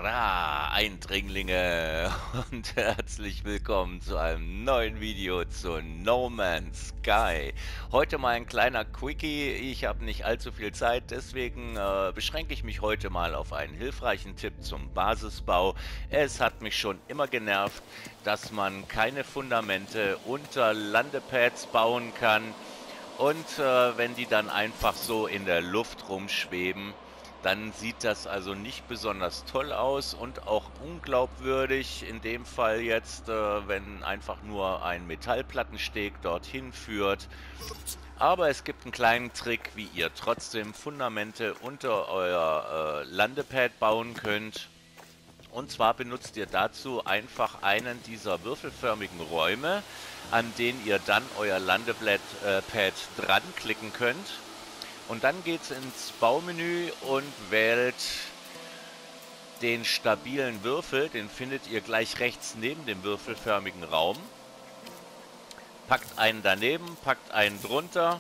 Tara, Eindringlinge und herzlich willkommen zu einem neuen Video zu No Man's Sky. Heute mal ein kleiner Quickie, ich habe nicht allzu viel Zeit, deswegen beschränke ich mich heute mal auf einen hilfreichen Tipp zum Basisbau. Es hat mich schon immer genervt, dass man keine Fundamente unter Landepads bauen kann und wenn die dann einfach so in der Luft rumschweben, dann sieht das also nicht besonders toll aus und auch unglaubwürdig. In dem Fall jetzt, wenn einfach nur ein Metallplattensteg dorthin führt. Aber es gibt einen kleinen Trick, wie ihr trotzdem Fundamente unter euer Landepad bauen könnt. Und zwar benutzt ihr dazu einfach einen dieser würfelförmigen Räume, an denen ihr dann euer Landepad dran klicken könnt. Und dann geht's ins Baumenü und wählt den stabilen Würfel. Den findet ihr gleich rechts neben dem würfelförmigen Raum. Packt einen daneben, packt einen drunter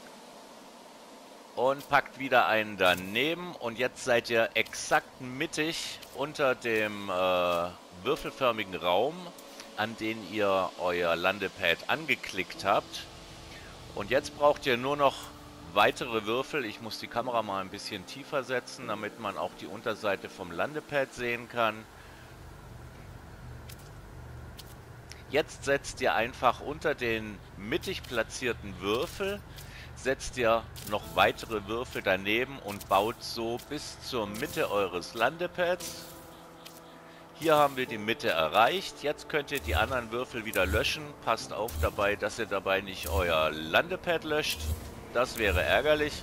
und packt wieder einen daneben. Und jetzt seid ihr exakt mittig unter dem würfelförmigen Raum, an den ihr euer Landepad angeklickt habt. Und jetzt braucht ihr nur noch weitere Würfel. Ich muss die Kamera mal ein bisschen tiefer setzen, damit man auch die Unterseite vom Landepad sehen kann. Jetzt setzt ihr einfach unter den mittig platzierten Würfel, setzt ihr noch weitere Würfel daneben und baut so bis zur Mitte eures Landepads. Hier haben wir die Mitte erreicht. Jetzt könnt ihr die anderen Würfel wieder löschen. Passt auf dabei, dass ihr dabei nicht euer Landepad löscht. Das wäre ärgerlich.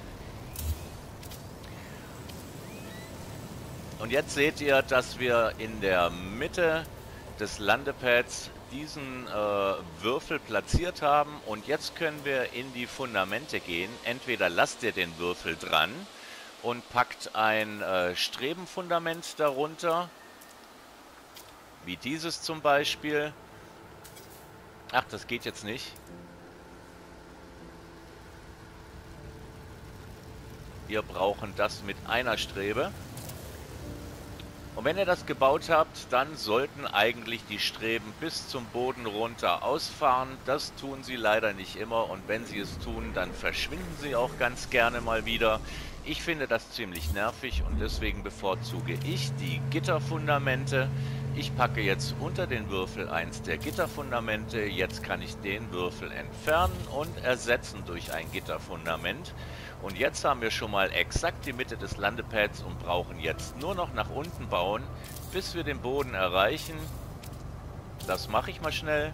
Und jetzt seht ihr, dass wir in der Mitte des Landepads diesen Würfel platziert haben. Und jetzt können wir in die Fundamente gehen. Entweder lasst ihr den Würfel dran und packt ein Strebenfundament darunter. Wie dieses zum Beispiel. Ach, das geht jetzt nicht. Wir brauchen das mit einer Strebe. Und wenn ihr das gebaut habt, dann sollten eigentlich die Streben bis zum Boden runter ausfahren. Das tun sie leider nicht immer und wenn sie es tun, dann verschwinden sie auch ganz gerne mal wieder. Ich finde das ziemlich nervig und deswegen bevorzuge ich die Gitterfundamente. Ich packe jetzt unter den Würfel eins der Gitterfundamente. Jetzt kann ich den Würfel entfernen und ersetzen durch ein Gitterfundament. Und jetzt haben wir schon mal exakt die Mitte des Landepads und brauchen jetzt nur noch nach unten bauen, bis wir den Boden erreichen. Das mache ich mal schnell.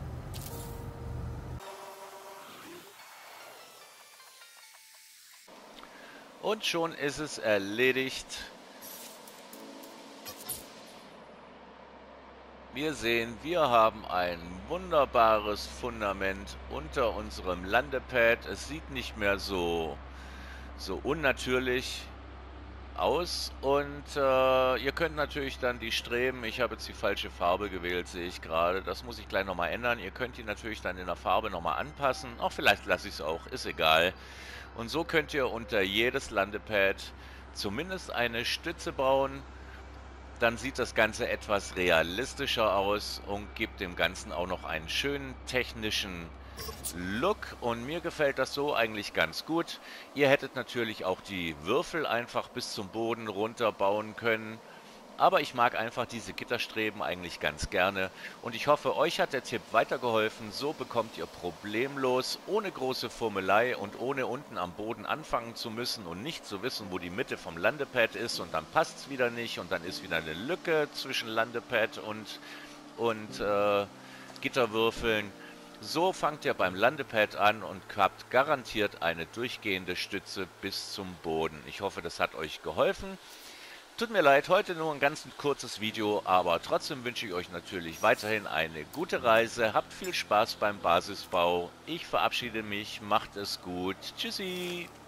Und schon ist es erledigt. Wir sehen, wir haben ein wunderbares Fundament unter unserem Landepad. Es sieht nicht mehr so unnatürlich aus und ihr könnt natürlich dann die Streben, ich habe jetzt die falsche Farbe gewählt, sehe ich gerade, das muss ich gleich nochmal ändern, ihr könnt die natürlich dann in der Farbe nochmal anpassen, auch vielleicht lasse ich es auch, ist egal. Und so könnt ihr unter jedes Landepad zumindest eine Stütze bauen. Dann sieht das Ganze etwas realistischer aus und gibt dem Ganzen auch noch einen schönen technischen Look. Und mir gefällt das so eigentlich ganz gut. Ihr hättet natürlich auch die Würfel einfach bis zum Boden runter bauen können. Aber ich mag einfach diese Gitterstreben eigentlich ganz gerne. Und ich hoffe, euch hat der Tipp weitergeholfen. So bekommt ihr problemlos, ohne große Fummelei und ohne unten am Boden anfangen zu müssen und nicht zu wissen, wo die Mitte vom Landepad ist. Und dann passt es wieder nicht und dann ist wieder eine Lücke zwischen Landepad und Gitterwürfeln. So fangt ihr beim Landepad an und habt garantiert eine durchgehende Stütze bis zum Boden. Ich hoffe, das hat euch geholfen. Tut mir leid, heute nur ein ganz kurzes Video, aber trotzdem wünsche ich euch natürlich weiterhin eine gute Reise. Habt viel Spaß beim Basisbau. Ich verabschiede mich, macht es gut. Tschüssi!